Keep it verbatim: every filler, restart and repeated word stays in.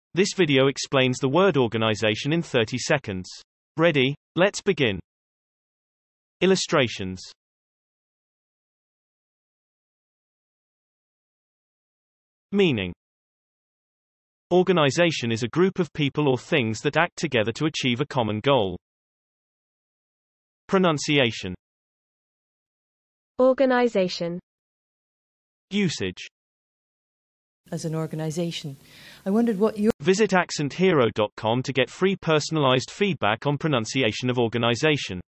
This video explains the word organization in thirty seconds. Ready? Let's begin. Illustrations. Meaning. Organization is a group of people or things that act together to achieve a common goal. Pronunciation. Organization. Usage. As an organization. I wondered what your... Visit accent hero dot com to get free personalized feedback on pronunciation of organization.